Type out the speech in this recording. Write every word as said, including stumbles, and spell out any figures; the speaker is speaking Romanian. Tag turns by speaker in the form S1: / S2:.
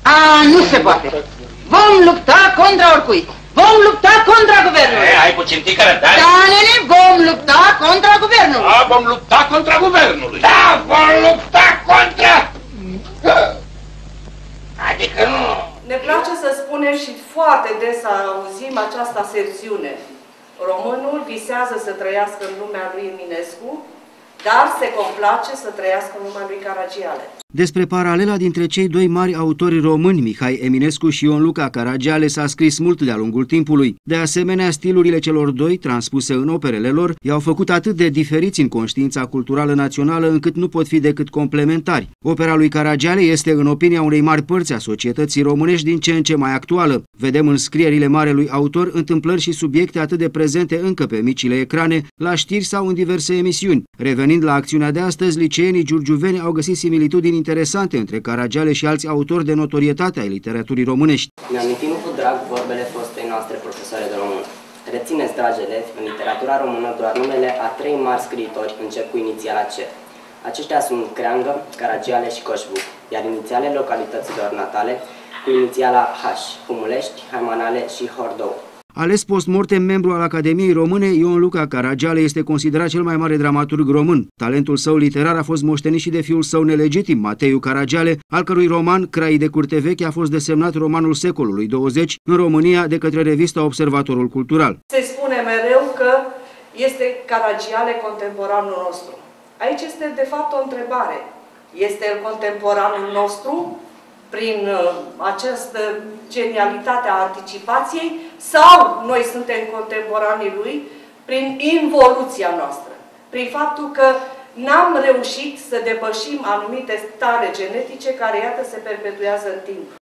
S1: A, nu se poate. Vom lupta contra oricui. Vom lupta contra guvernului.
S2: E, ai puțin tică răbdare?
S1: Da, nene, vom lupta contra guvernului.
S2: Da, vom lupta contra guvernului. Da, vom lupta contra... Adică nu...
S3: Ne place să spunem și foarte des auzim această aserțiune. Românul visează să trăiască în lumea lui Eminescu, dar se complace să trăiască în lumea lui Caragiale.
S4: Despre paralela dintre cei doi mari autori români, Mihai Eminescu și Ion Luca Caragiale, s-a scris mult de-a lungul timpului. De asemenea, stilurile celor doi, transpuse în operele lor, i-au făcut atât de diferiți în conștiința culturală națională, încât nu pot fi decât complementari. Opera lui Caragiale este, în opinia unei mari părți a societății românești, din ce în ce mai actuală. Vedem în scrierile marelui autor întâmplări și subiecte atât de prezente încă pe micile ecrane, la știri sau în diverse emisiuni. Revenind la acțiunea de astăzi, liceenii giurgiuveni au găsit similitudini interesante între Caragiale și alți autori de notorietate ai literaturii românești.
S5: Ne amintim cu drag vorbele fostei noastre profesoare de română. Rețineți, dragi elevi, în literatura română doar numele a trei mari scriitori încep cu inițiala C. Aceștia sunt Creangă, Caragiale și Coșbuc, iar inițialele localităților natale cu inițiala H, Humulești, Haimanale și Hordou.
S4: Ales post-mortem membru al Academiei Române, Ion Luca Caragiale este considerat cel mai mare dramaturg român. Talentul său literar a fost moștenit și de fiul său nelegitim, Mateiu Caragiale, al cărui roman Craii de curte veche a fost desemnat romanul secolului douăzeci în România de către revista Observatorul Cultural.
S3: Se spune mereu că este Caragiale contemporanul nostru. Aici este de fapt o întrebare. Este el contemporanul nostru prin uh, această genialitate a anticipației sau noi suntem contemporanii lui prin involuția noastră, prin faptul că n-am reușit să depășim anumite stare genetice care, iată, se perpetuează în timp.